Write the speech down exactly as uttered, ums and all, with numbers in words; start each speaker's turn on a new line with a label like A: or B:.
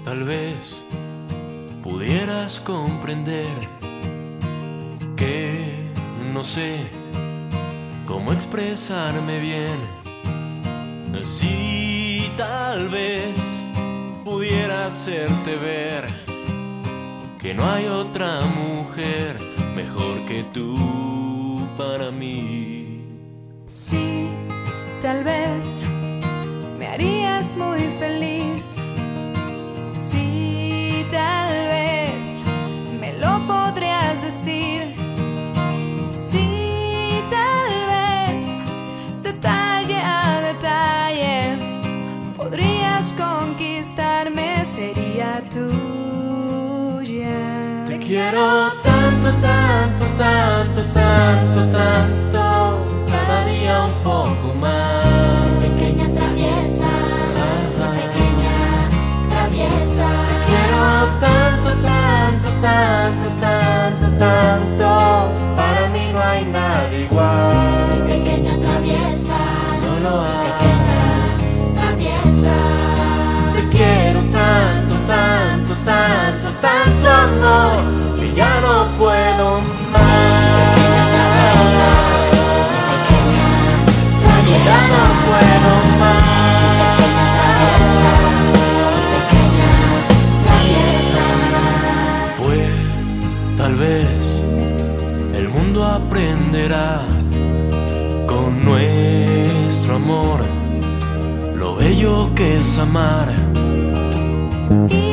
A: Tal vez pudieras comprender que no sé cómo expresarme bien. Si tal vez pudiera hacerte ver que no hay otra mujer mejor que tú para mí.
B: Sí, tal vez me harías muy feliz. Sí, tal vez me lo podrías decir. Sí, tal vez detalle a detalle podrías conquistarme, sería tuya.
A: Te quiero tanto, tanto, tanto, tanto, tanto, cada día un poco más.
C: Pequeña traviesa, mi pequeña traviesa.
A: Te quiero tanto, tanto, tanto, tanto, tanto, para mí no hay nada igual.
C: Mi pequeña traviesa,
A: No lo
C: mi
A: hay.
C: pequeña traviesa.
A: Te quiero tanto, tanto, tanto, tanto amor, que ya no puedo más. Ya no puedo más. Pues tal vez el mundo aprenderá con nuestro amor lo bello que es amar.
B: Y